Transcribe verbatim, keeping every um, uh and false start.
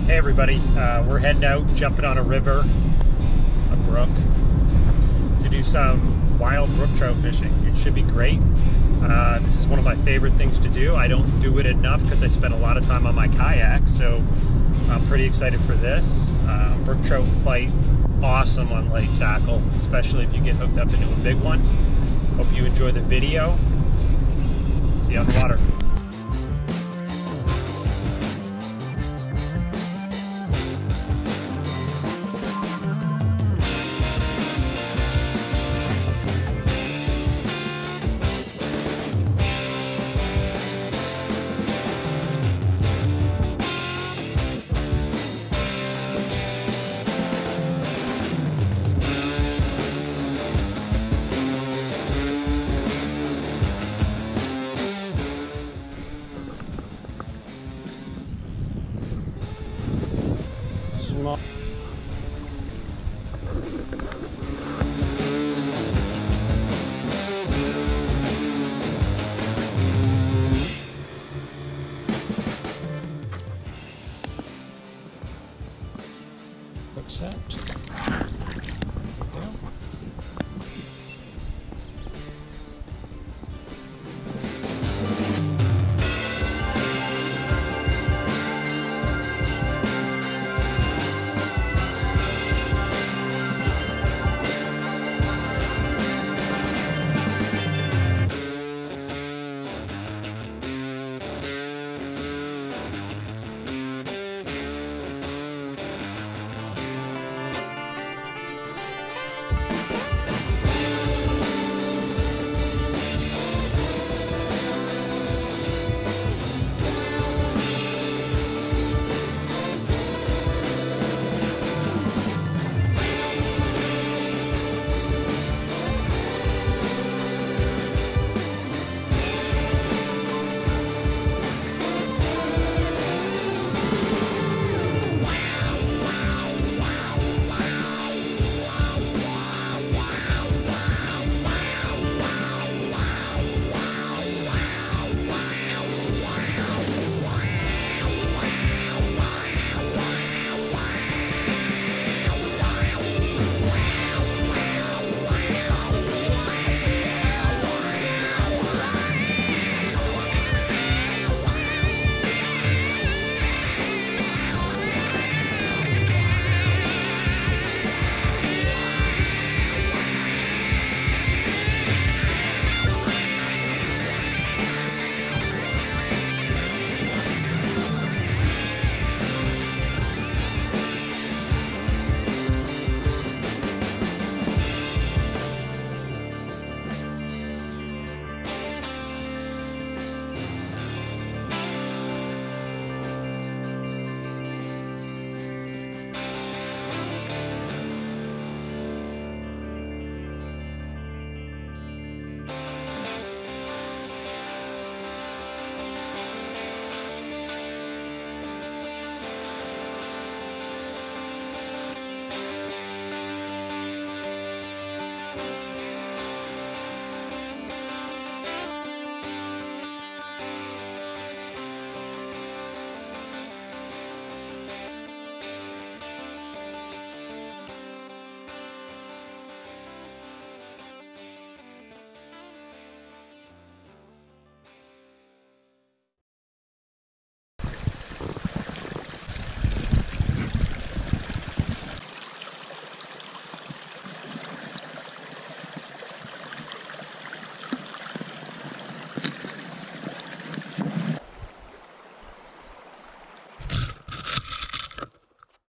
Hey everybody, uh, we're heading out, jumping on a river, a brook, to do some wild brook trout fishing. It should be great. Uh, this is one of my favorite things to do. I don't do it enough because I spend a lot of time on my kayak, so I'm pretty excited for this. Uh, brook trout fight awesome on lake tackle, especially if you get hooked up into a big one. Hope you enjoy the video. See you on the water. Small. Hook set.